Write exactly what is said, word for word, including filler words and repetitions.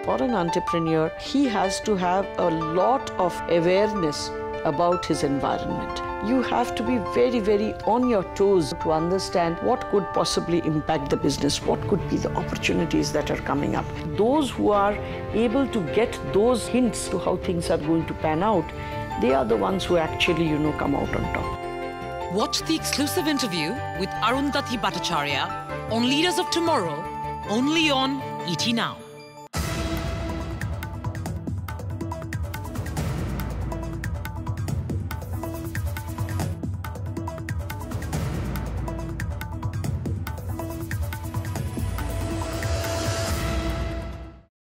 or an entrepreneur, he has to have a lot of awareness about his environment. You have to be very, very on your toes to understand what could possibly impact the business, what could be the opportunities that are coming up. Those who are able to get those hints to how things are going to pan out, they are the ones who actually, you know, come out on top. Watch the exclusive interview with Arundhati Bhattacharya on Leaders of Tomorrow, only on E T Now.